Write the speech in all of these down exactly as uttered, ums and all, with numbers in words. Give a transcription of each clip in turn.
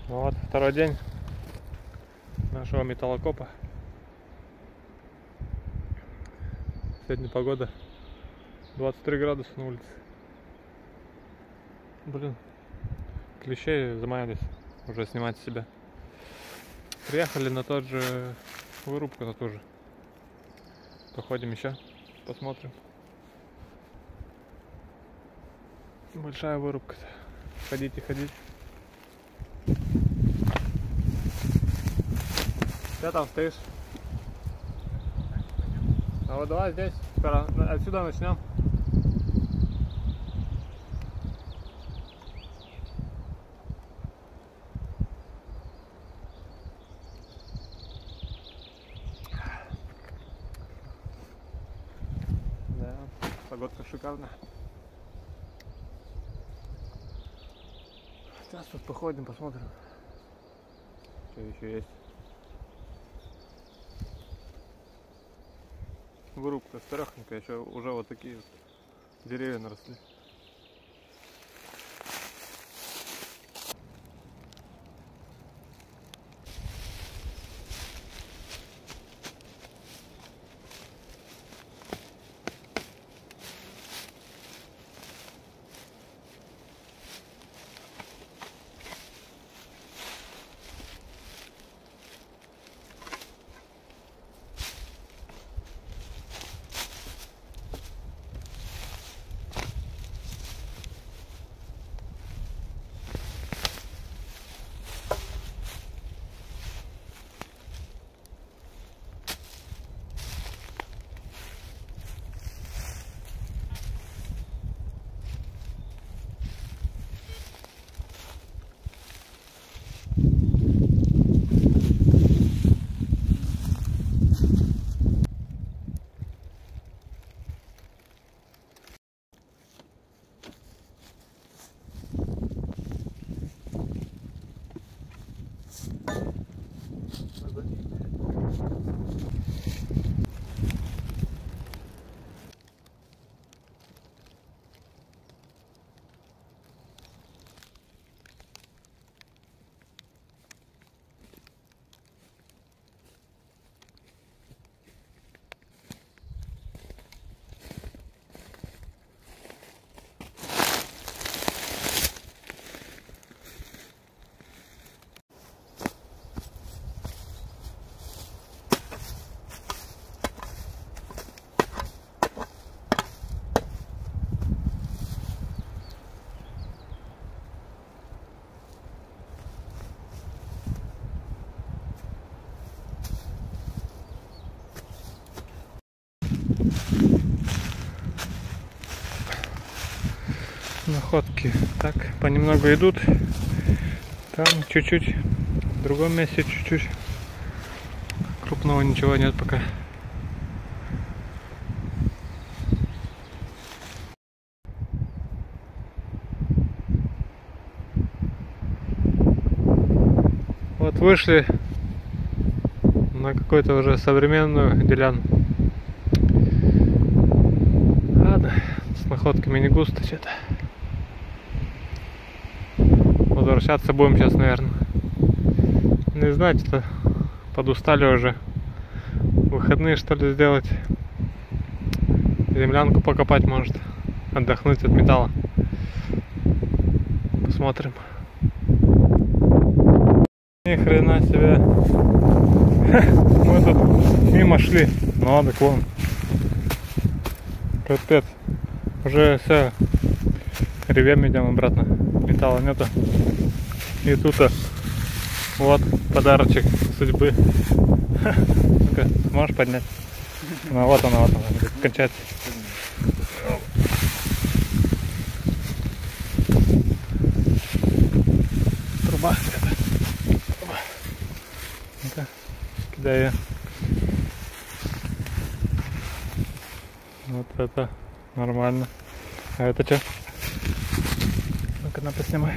Ну вот, второй день нашего металлокопа. Сегодня погода двадцать три градуса на улице. Блин, клещей замаялись уже снимать с себя. Приехали на тот же вырубку, на ту же. Походим еще, посмотрим. Большая вырубка-то. Ходите, ходите. Где там стоишь? А вот давай здесь, отсюда начнем. Да, погодка шикарная. Сейчас тут походим, посмотрим, что еще есть. Вырубка старехненькая, еще уже вот такие вот деревья наросли. Находки так понемногу идут. Там чуть-чуть, в другом месте чуть-чуть. Крупного ничего нет пока. Вот вышли на какую-то уже современную деляну. Ладно, с находками не густо что-то. Возвращаться будем сейчас, наверное. Не знаю, что-то подустали уже. Выходные, что ли, сделать. Землянку покопать, может. Отдохнуть от металла. Посмотрим. Ни хрена себе. Мы тут мимо шли. Ну, так вон. Капец. Уже все. Ревем идем обратно. Металла нету. И тут вот подарочек судьбы. Ну-ка, сможешь поднять? Ну вот она, вот она, кончается. Труба это. Труба. Ну-ка, кидай ее. Вот это нормально. А это что? Ну-ка, на, поснимай.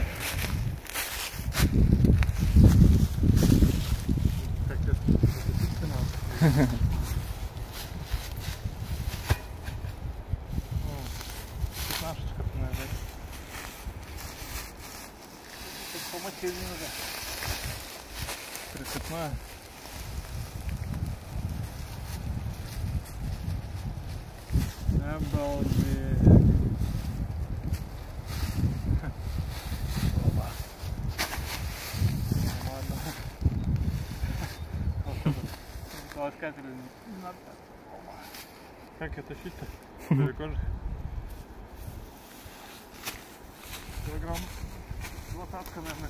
По машине уже. Прицепная. Обалдеть. Ладно. Ласкатель не надо. Как это тащить-то? Далеко же. Килограмм двадцатка, наверное.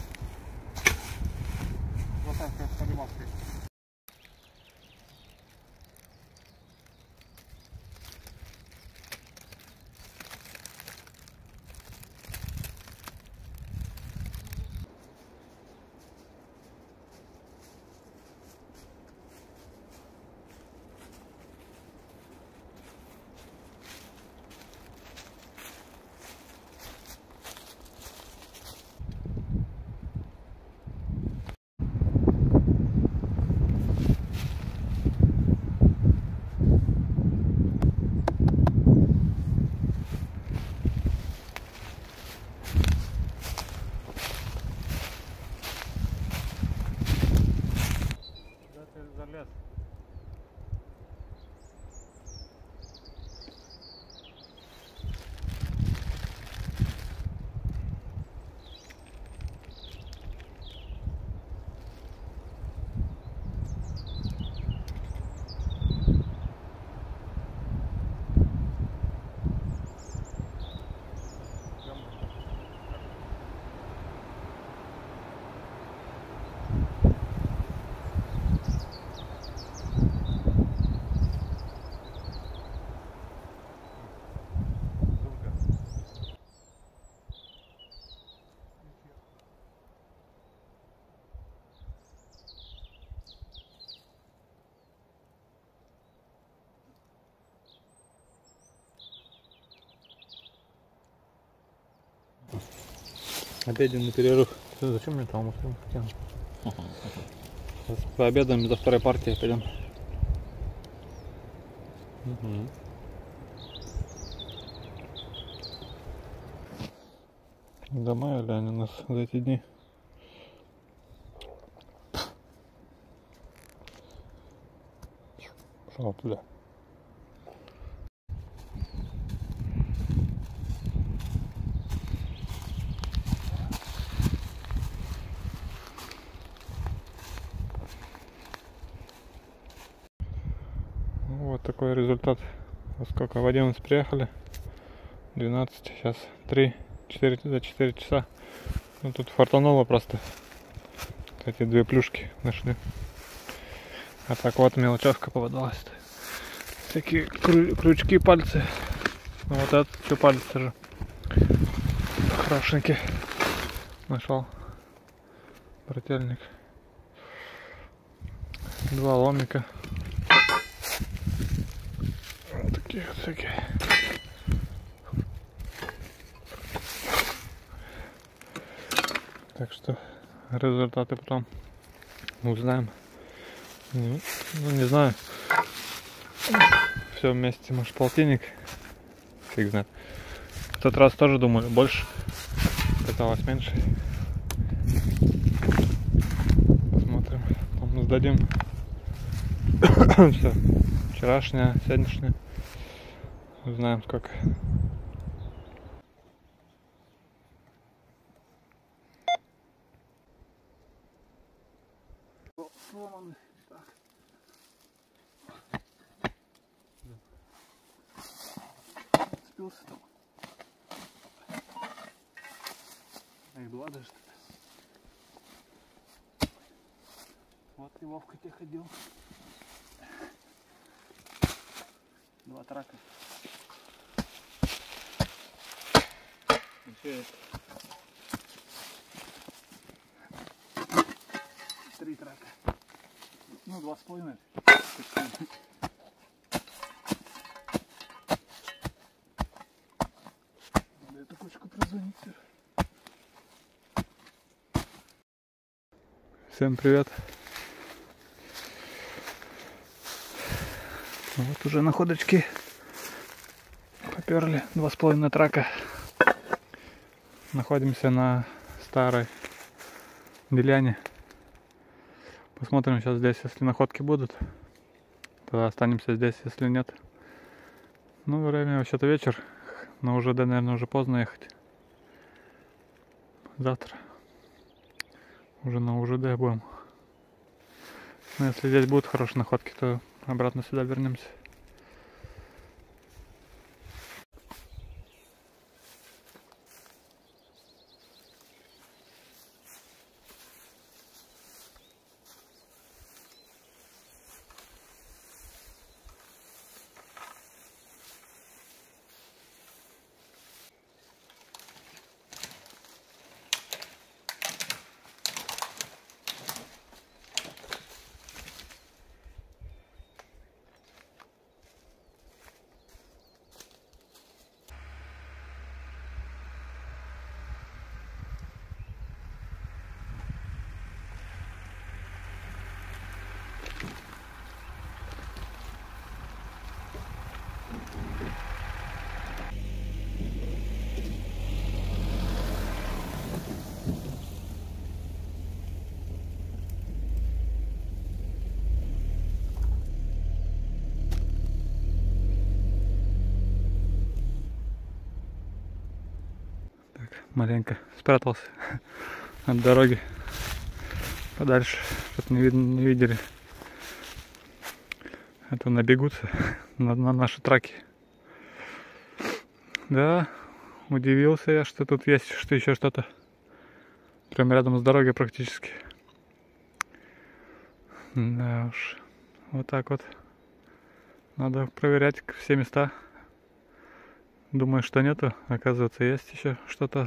Двадцатка с поднималкой. Залез. Обеденный перерыв. Зачем мне там машину хотел? Сейчас пообедаем, до второй партии пойдем. Угу. Домаяли они нас за эти дни. Пошел туда. Вот такой результат. Во сколько? В одиннадцать приехали. двенадцать, сейчас три, четыре, за четыре часа. Ну, тут фартануло просто. Эти две плюшки нашли. А так вот мелочевка попадалась. Всякие крю крючки, пальцы. Ну, вот этот что пальцы же. Хорошенький. Нашел. Брательник. Два ломика. Вот такие вот всякие. Так что результаты потом узнаем. Ну, не знаю. Все вместе, может, полтинник. Фиг знает. В тот раз тоже думаю, больше. Казалось меньше. Посмотрим. Потом сдадим. Все. Вчерашняя, сегодняшняя. Узнаем сколько. Сломанный. Так. Спился там. Их два даже. Вот и Вовка тебе ходил. Два трака. Еще есть. Три трака. Ну, два с половиной. Надо эту кучку прозвонить. Всем привет. Вот уже находочки поперли. Два с половиной трака. Находимся на старой деляне. Посмотрим сейчас здесь, если находки будут, то останемся здесь, если нет. Ну, время вообще-то вечер, но уже, да, наверное, уже поздно ехать. Завтра уже на УЖД будем. Но если здесь будут хорошие находки, то обратно сюда вернемся. Маленько спрятался от дороги подальше, чтобы не, видно, не видели. Это набегутся на, на наши траки. Да, удивился я, что тут есть, что еще что-то. Прям рядом с дорогой практически. Да уж, вот так вот. Надо проверять все места. Думаю, что нету, оказывается, есть еще что-то.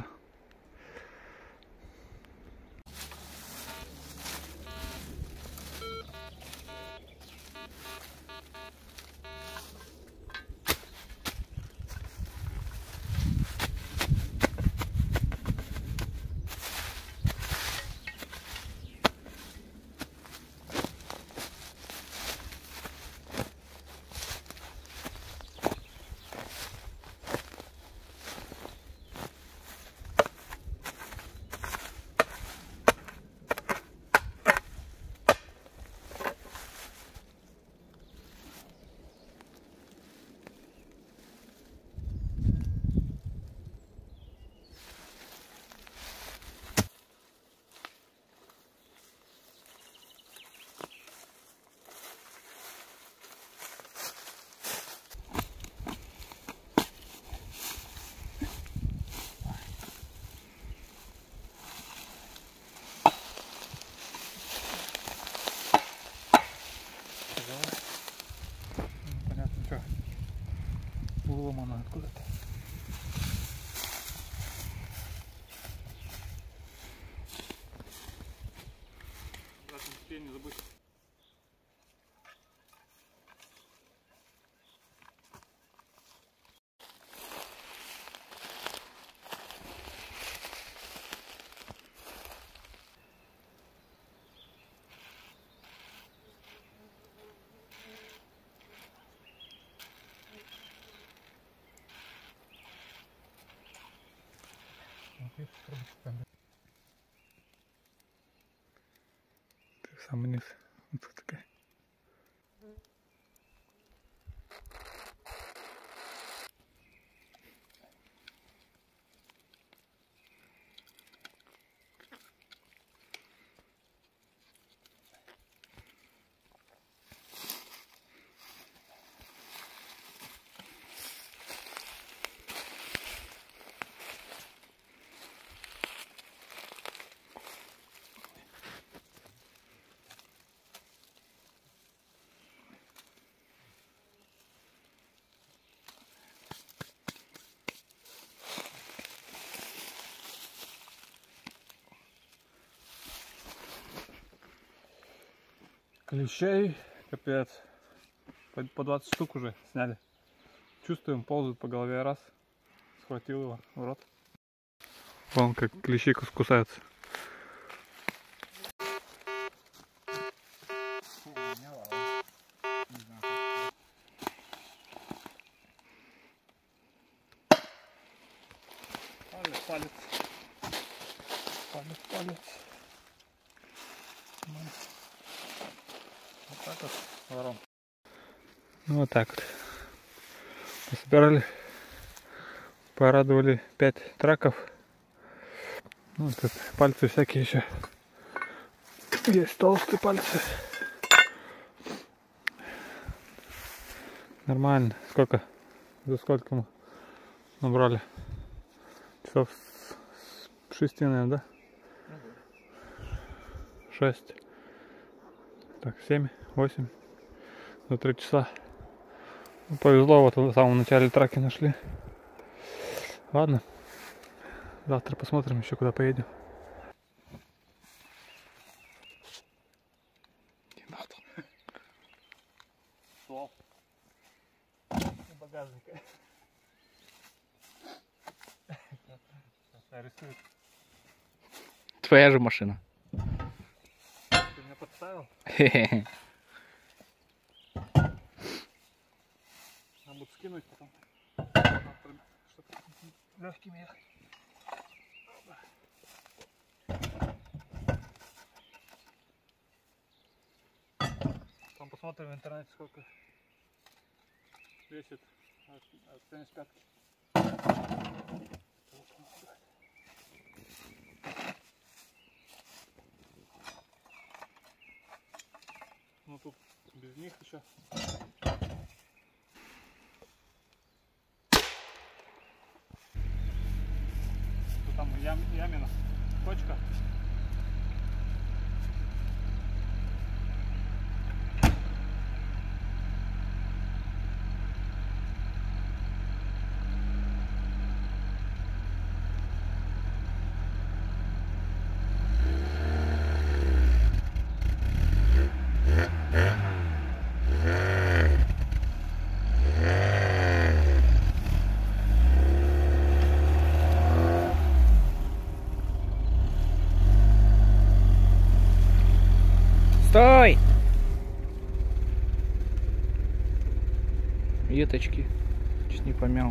Выломано откуда-то. Не забудь. Самый низ. Вот тут такая. Клещей, капец, по двадцать штук уже сняли. Чувствуем, ползают по голове, раз, схватил его в рот. Вон как клещи кусаются. Палец, палец, палец, палец. Вот так вот, ворон. Ну вот так вот. Собирали, порадовали пять траков. Ну, тут пальцы всякие еще. Есть толстые пальцы. Нормально. Сколько? За сколько мы набрали? Часов с шести, наверное, да? Шесть. Так, семь, восемь. За три часа. Ну, повезло, вот в самом начале траки нашли. Ладно. Завтра посмотрим еще, куда поедем. Не надо. Ствол. У багажника. Рисует. Твоя же машина. Ты меня подставил? Хе-хе. Надо будет скинуть потом. Чтобы легкими ехать. Потом посмотрим в интернете, сколько весит от, от семьдесят пятки. Ну тут без них еще. Тут там ям, ямина точка. Стой! Веточки. Чуть не помял.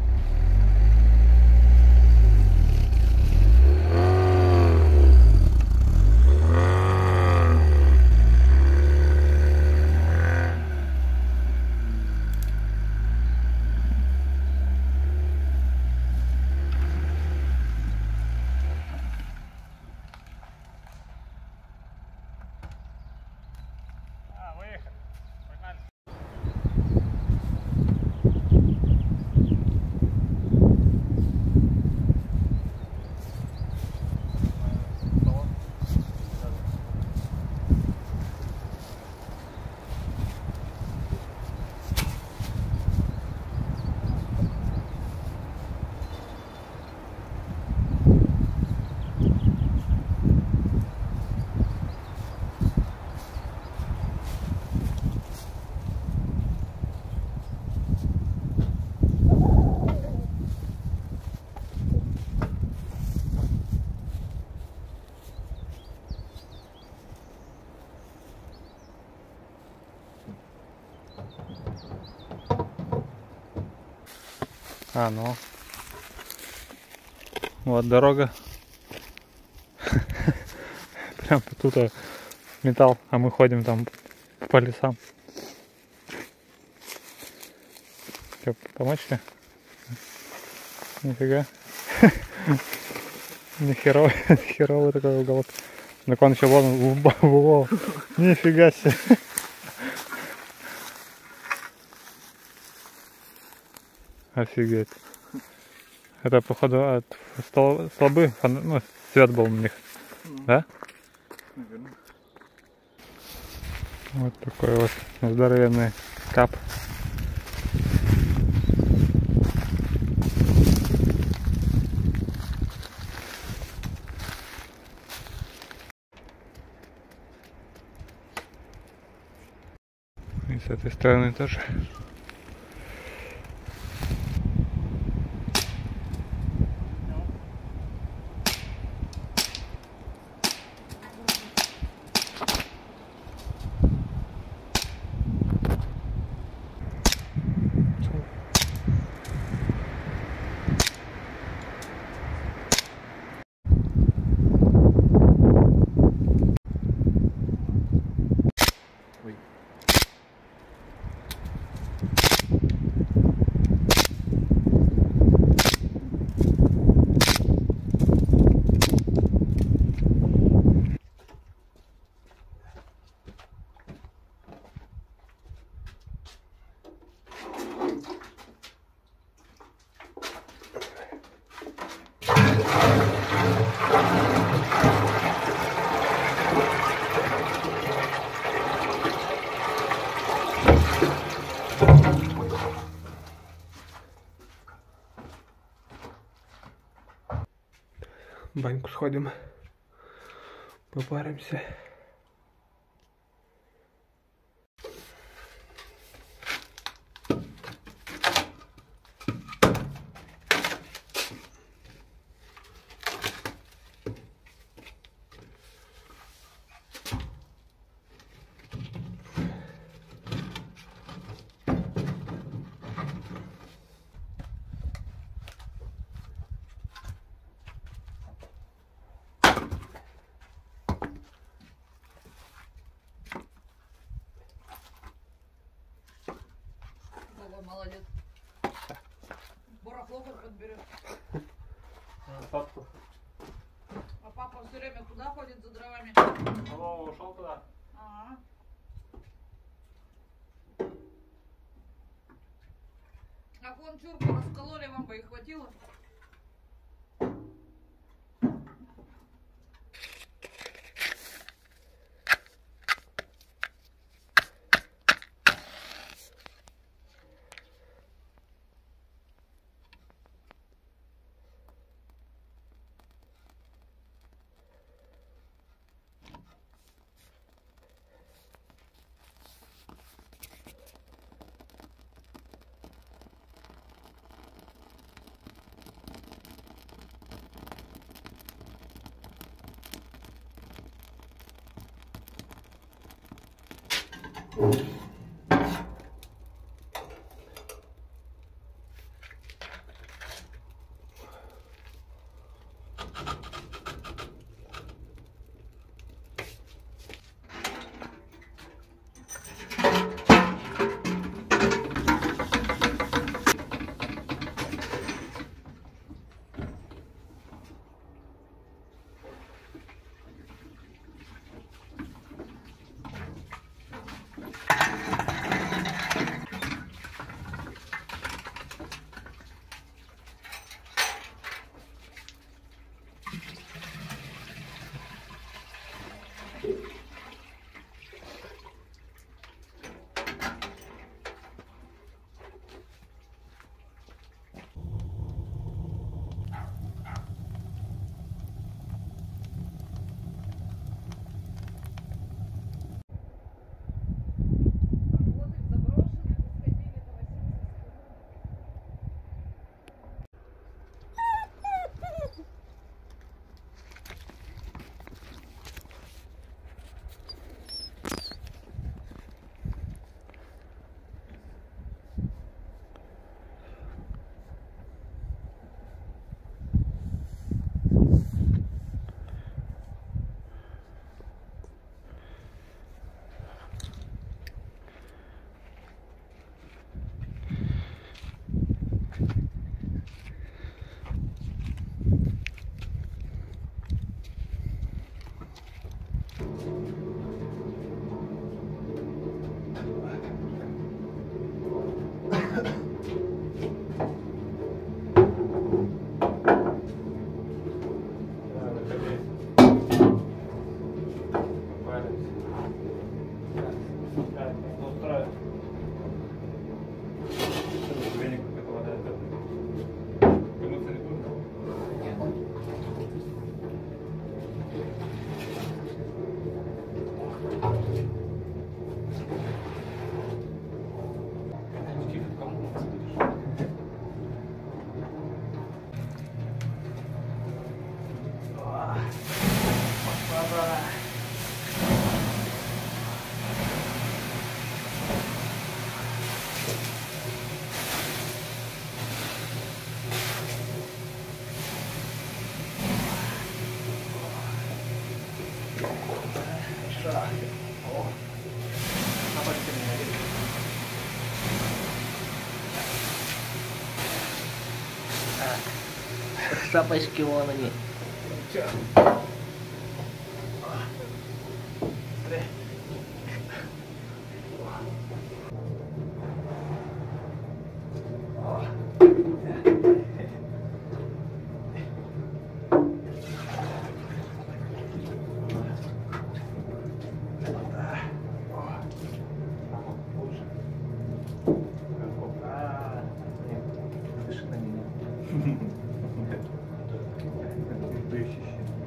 А, ну. Вот дорога. Прям тут металл, а мы ходим там по лесам. Что, помочь тебе? Нифига. Нихеровый, херовый такой уголок. Так он еще вон, во, нифига себе. Офигеть. Это походу от стол, столбы, ну, свет был на них, ну, да? Наверное. Вот такой вот здоровенный кап. И с этой стороны тоже. баньку сходим. Попаримся. Молодец. Барахло как подберет. Папку. А папа все время куда ходит за дровами? О, ушел туда. Ага. А вон чурку раскололи, вам бы и хватило. Шапочки вон они. Дышащий.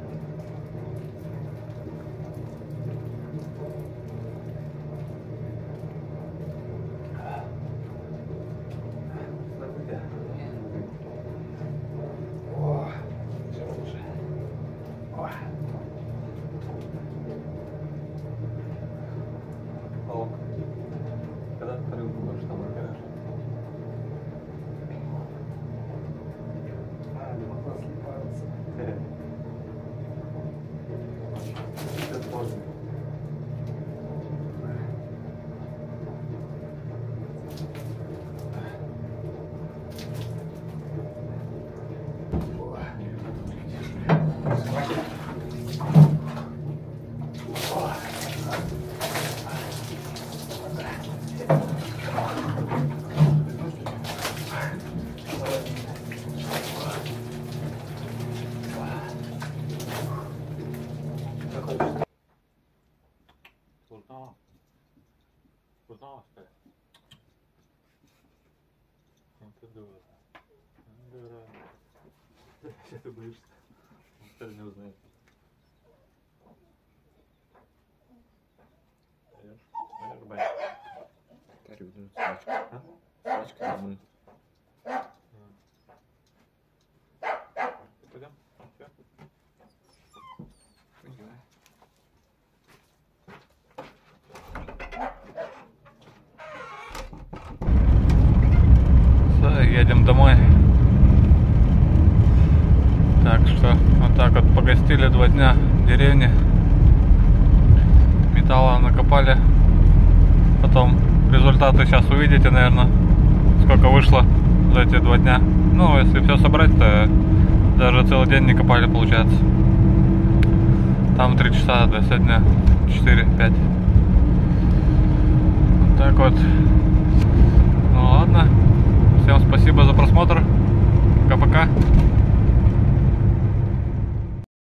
Узнала? Узнала, что ли? Ну ты дура. Дура. Что ты боишься? Никто не узнает. Пойдешь? Пойдешь, бай? Тарик, ну, срачка. А? Срачка нормально. Пойдем? Все? Понимаю. Едем домой. Так что вот так вот погостили два дня в деревне. Металла накопали. Потом результаты сейчас увидите, наверное, сколько вышло за эти два дня. Ну, если все собрать, то даже целый день не копали, получается. Там три часа, да, сегодня четыре-пять. Вот так вот. Ну ладно. Всем спасибо за просмотр. Пока-пока.